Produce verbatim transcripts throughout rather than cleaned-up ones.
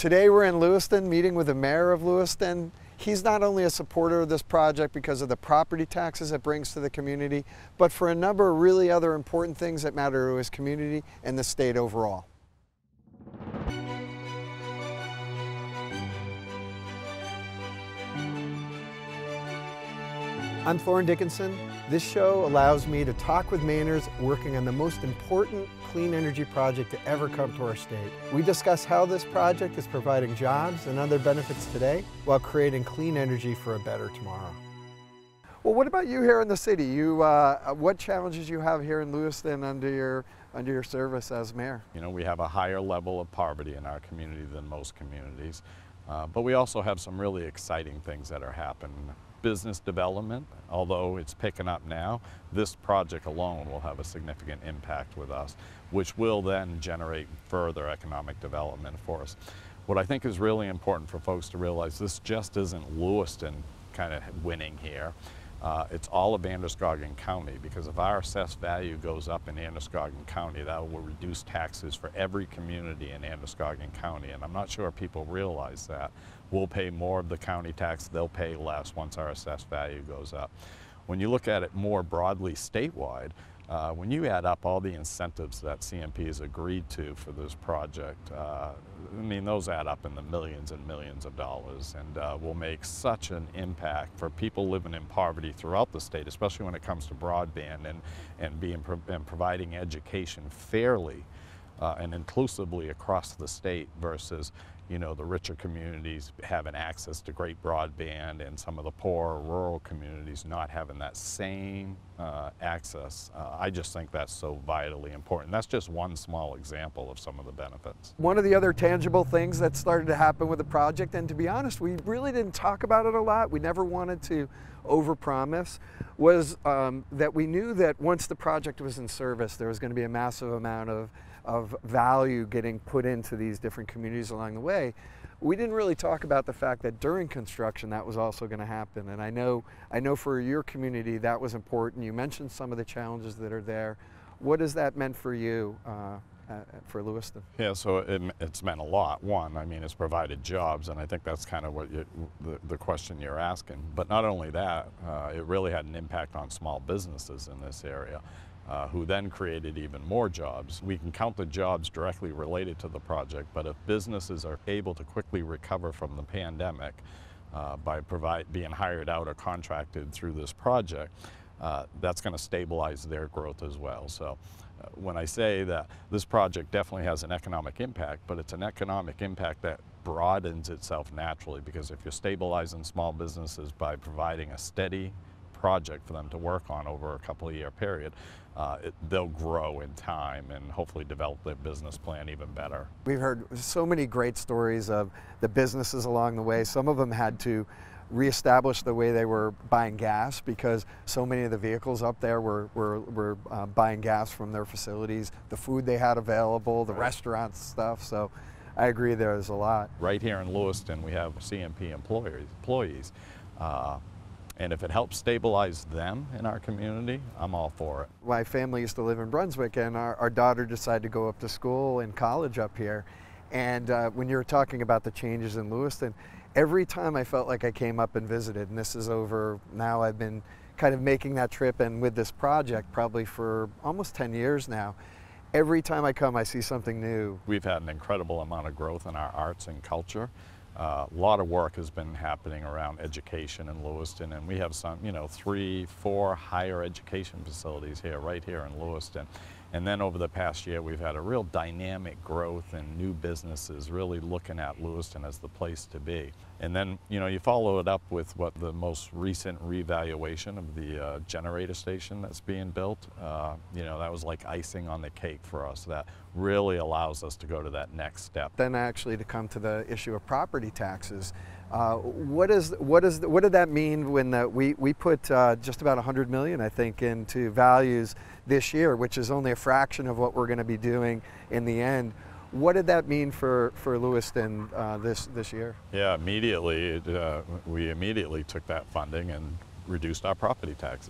Today we're in Lewiston meeting with the mayor of Lewiston. He's not only a supporter of this project because of the property taxes it brings to the community, but for a number of really other important things that matter to his community and the state overall. I'm Thorne Dickinson. This show allows me to talk with Mainers working on the most important clean energy project to ever come to our state. We discuss how this project is providing jobs and other benefits today while creating clean energy for a better tomorrow. Well, what about you here in the city? You, uh, what challenges you have here in Lewiston under your, under your service as mayor? You know, we have a higher level of poverty in our community than most communities, uh, but we also have some really exciting things that are happening. Business development, although it's picking up now, this project alone will have a significant impact with us, which will then generate further economic development for us. What I think is really important for folks to realize, this just isn't Lewiston kind of winning here. Uh, it's all of Androscoggin County, because if our assessed value goes up in Androscoggin County, that will reduce taxes for every community in Androscoggin County, and I'm not sure people realize that. We'll pay more of the county tax, they'll pay less once our assessed value goes up. When you look at it more broadly statewide, uh, when you add up all the incentives that C M P has agreed to for this project, uh, I mean, those add up in the millions and millions of dollars, and uh, will make such an impact for people living in poverty throughout the state, especially when it comes to broadband and, and, being, and providing education fairly uh, and inclusively across the state versus, you know, the richer communities having access to great broadband and some of the poorer rural communities not having that same uh, access. Uh, I just think that's so vitally important. That's just one small example of some of the benefits. One of the other tangible things that started to happen with the project, and to be honest, we really didn't talk about it a lot, we never wanted to overpromise, was um, that we knew that once the project was in service, there was going to be a massive amount of of value getting put into these different communities along the way. We didn't really talk about the fact that during construction that was also going to happen, and I know I know for your community that was important. You mentioned some of the challenges that are there. What has that meant for you uh, uh, for Lewiston? Yeah, so it, it's meant a lot. One, I mean, it's provided jobs, and I think that's kind of what you, the, the question you're asking. But not only that, uh, it really had an impact on small businesses in this area. Uh, who then created even more jobs. We can count the jobs directly related to the project, but if businesses are able to quickly recover from the pandemic uh, by provide, being hired out or contracted through this project, uh, that's going to stabilize their growth as well. So uh, when I say that this project definitely has an economic impact, but it's an economic impact that broadens itself naturally, because if you're stabilizing small businesses by providing a steady project for them to work on over a couple of year period, uh, it, they'll grow in time and hopefully develop their business plan even better. We've heard so many great stories of the businesses along the way. Some of them had to reestablish the way they were buying gas because so many of the vehicles up there were, were, were uh, buying gas from their facilities, the food they had available, the right. restaurants stuff. So I agree there's a lot. Right here in Lewiston we have C M P employers, employees. Uh, And if it helps stabilize them in our community, I'm all for it. My family used to live in Brunswick, and our, our daughter decided to go up to school and college up here. And uh, when you were talking about the changes in Lewiston, every time I felt like I came up and visited, and this is over, now I've been kind of making that trip and with this project probably for almost ten years now. Every time I come, I see something new. We've had an incredible amount of growth in our arts and culture. Uh, a lot of work has been happening around education in Lewiston, and we have some, you know, three, four higher education facilities here, right here in Lewiston. And then over the past year, we've had a real dynamic growth in new businesses really looking at Lewiston as the place to be. And then, you know, you follow it up with what the most recent revaluation of the uh, generator station that's being built. Uh, you know, that was like icing on the cake for us. That really allows us to go to that next step. Then actually to come to the issue of property taxes. Uh, what is what is what did that mean when the, we we put uh, just about one hundred million, I think, into values this year, which is only a fraction of what we're going to be doing in the end. What did that mean for for Lewiston uh, this this year? Yeah, immediately it, uh, we immediately took that funding and reduced our property taxes.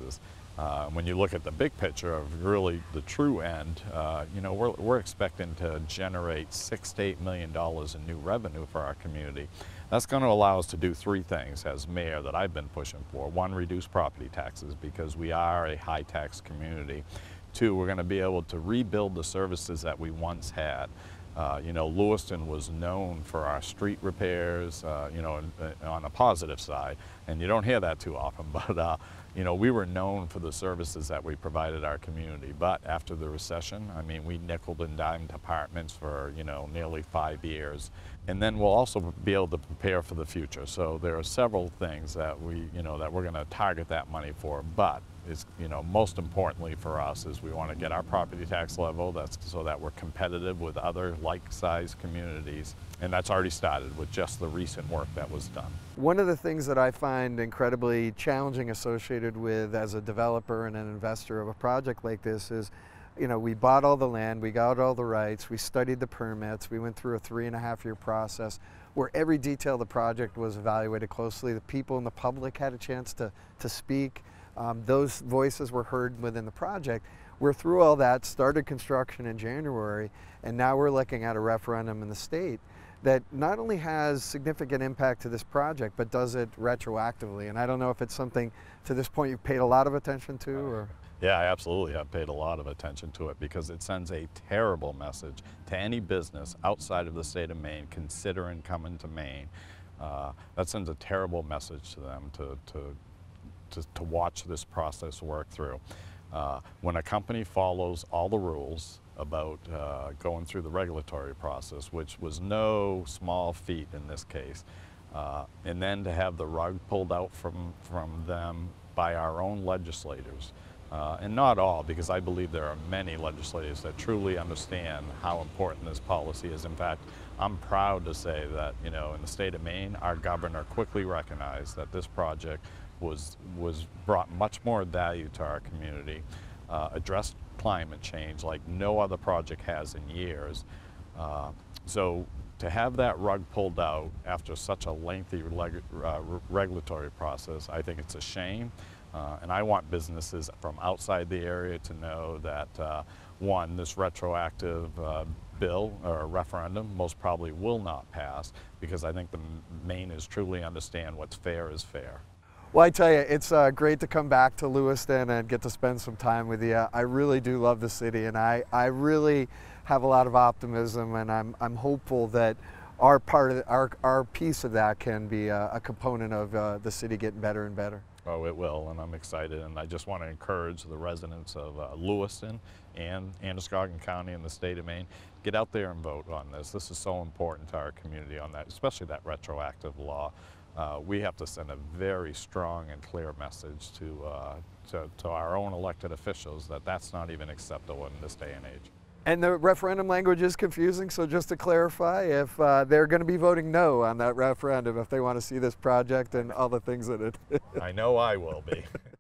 Uh, when you look at the big picture of really the true end, uh, you know, we're, we're expecting to generate six to eight million dollars in new revenue for our community. That's going to allow us to do three things as mayor that I've been pushing for. One, reduce property taxes because we are a high tax community. Two, we're going to be able to rebuild the services that we once had. Uh, you know, Lewiston was known for our street repairs, uh, you know, on the positive side, and you don't hear that too often, but, uh, you know, we were known for the services that we provided our community. But after the recession, I mean, we nickeled and dimed apartments for, you know, nearly five years. And then we'll also be able to prepare for the future. So there are several things that we, you know, that we're going to target that money for, but is, you know, most importantly for us is we want to get our property tax level that's so that we're competitive with other like-sized communities, and that's already started with just the recent work that was done. One of the things that I find incredibly challenging associated with as a developer and an investor of a project like this is, you know, we bought all the land, we got all the rights, we studied the permits, we went through a three and a half year process where every detail of the project was evaluated closely. The people in the public had a chance to, to speak. Um, those voices were heard within the project. We're through all that, started construction in January, and now we're looking at a referendum in the state that not only has significant impact to this project, but does it retroactively. And I don't know if it's something to this point you've paid a lot of attention to, or? Yeah, I absolutely have paid a lot of attention to it because it sends a terrible message to any business outside of the state of Maine considering coming to Maine. Uh, that sends a terrible message to them to, to To, to watch this process work through. Uh, when a company follows all the rules about uh, going through the regulatory process, which was no small feat in this case, uh, and then to have the rug pulled out from, from them by our own legislators, uh, and not all, because I believe there are many legislators that truly understand how important this policy is. In fact, I'm proud to say that, you know, in the state of Maine, our governor quickly recognized that this project was, was brought much more value to our community, uh, addressed climate change like no other project has in years. Uh, so to have that rug pulled out after such a lengthy leg uh, regulatory process, I think it's a shame. Uh, and I want businesses from outside the area to know that, uh, one, this retroactive uh, bill or referendum most probably will not pass, because I think the Mainers truly understand what's fair is fair. Well, I tell you, it's uh, great to come back to Lewiston and get to spend some time with you. I really do love the city, and I, I really have a lot of optimism, and I'm, I'm hopeful that our part of the, our, our piece of that can be a, a component of uh, the city getting better and better. Oh, it will, and I'm excited, and I just want to encourage the residents of uh, Lewiston and Androscoggin County and the state of Maine, get out there and vote on this. This is so important to our community on that, especially that retroactive law. Uh, we have to send a very strong and clear message to, uh, to, to our own elected officials that that's not even acceptable in this day and age. And the referendum language is confusing, so just to clarify, if uh, they're going to be voting no on that referendum, if they want to see this project and all the things that it I know I will be.